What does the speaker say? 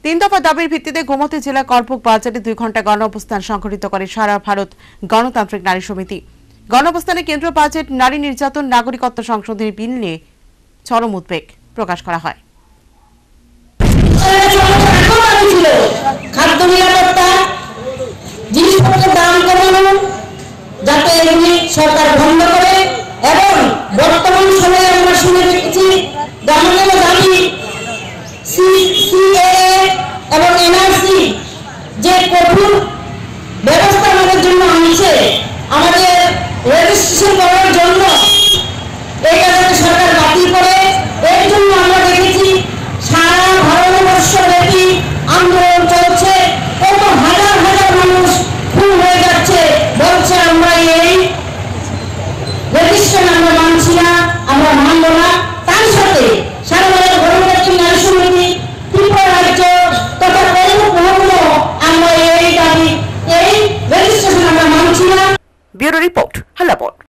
তিন দফা দাবির ভিত্তিতে গোমতী জেলা করপুক বাজারে 2 ঘন্টা গণ অবস্থান সংগঠিত করে সারা ভারত গণতান্ত্রিক নারী সমিতি। গণ অবস্থানে কেন্দ্রীয় বাজেট, নারী নির্যাতন, নাগরিকত্ব সংশোধনী বিল নিয়ে চরম উদ্বেগ প্রকাশ করা হয়। খাদ্য নিরাপত্তা, জিনিসপত্রের দাম কমানো যাতে এগুলি সরকার বন্ধ করে, এবং বর্তমান সময়ে আমরা শুনে রেখেছি আমাদের দাবি সিএএ এবং এনআরসি যে কঠোর ব্যবস্থা আমাদের জন্য আনছে, আমাদের রেজিস্ট্রেশন করার জন্য এটা যাতে সরকার বাতিল করে, এর জন্য আমরা দেখেছি সারা ভারতবর্ষ ব্যাপী আন্দোলন চলছে। কত হাজার হাজার মানুষ খুন হয়ে যাচ্ছে, বলছে আমরা এই রেজিস্ট্রেশন আমরা মানছি না, আমরা মানব না। তার সাথে সারা ভারত গণতান্ত্রিক নারী সমিতি, ত্রিপুরা রাজ্য তথা করপুক মহকুমা আমরা এই দাবি, এই রেজিস্ট্রেশন আমরা মানছি না। Bureau report, হাল্লাবোল।